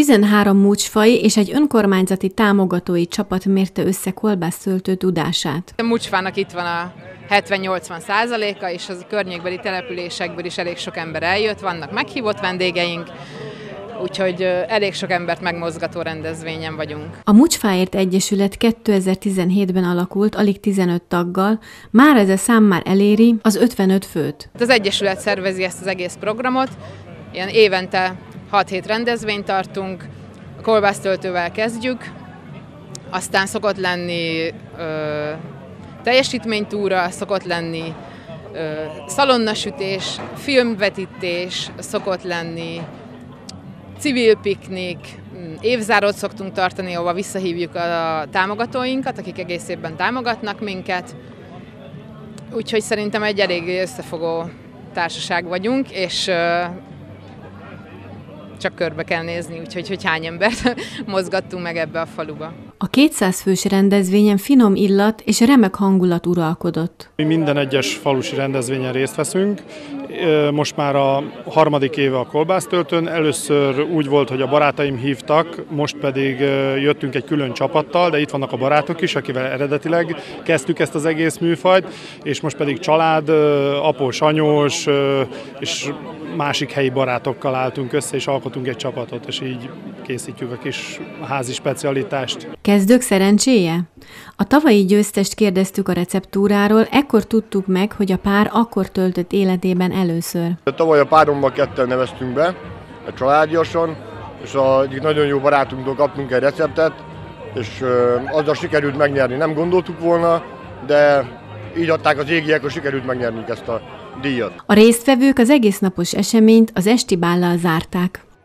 13 múcsfaj és egy önkormányzati támogatói csapat mérte össze kolbásztöltő tudását. A múcsfának itt van a 70-80%-a, és az környékbeli településekből is elég sok ember eljött, vannak meghívott vendégeink, úgyhogy elég sok embert megmozgató rendezvényen vagyunk. A Múcsfáért Egyesület 2017-ben alakult, alig 15 taggal, már ez a szám már eléri az 55 főt. Az Egyesület szervezi ezt az egész programot, ilyen évente 6-7 rendezvényt tartunk, a kolbásztöltővel kezdjük, aztán szokott lenni teljesítménytúra, szokott lenni szalonnasütés, filmvetítés, szokott lenni civil piknik, évzárót szoktunk tartani, ahova visszahívjuk a támogatóinkat, akik egész évben támogatnak minket. Úgyhogy szerintem egy elég összefogó társaság vagyunk, és csak körbe kell nézni, úgyhogy hogy hány embert mozgattunk meg ebbe a faluba. A 200 fős rendezvényen finom illat és remek hangulat uralkodott. Mi minden egyes falusi rendezvényen részt veszünk. Most már a 3. éve a kolbásztöltőn. Először úgy volt, hogy a barátaim hívtak, most pedig jöttünk egy külön csapattal, de itt vannak a barátok is, akivel eredetileg kezdtük ezt az egész műfajt, és most pedig család, após, anyós és másik helyi barátokkal álltunk össze, és alkotunk egy csapatot, és így készítjük a kis házi specialitást. Kezdők szerencséje? A tavalyi győztest kérdeztük a receptúráról, ekkor tudtuk meg, hogy a pár akkor töltött életében először. Tavaly a párommal ketten neveztünk be, egy családiasan, és egyik nagyon jó barátunktól kaptunk egy receptet, és azzal sikerült megnyerni. Nem gondoltuk volna, de így adták az égiek, hogy sikerült megnyerni ezt a díjat. A résztvevők az egésznapos eseményt az esti bállal zárták.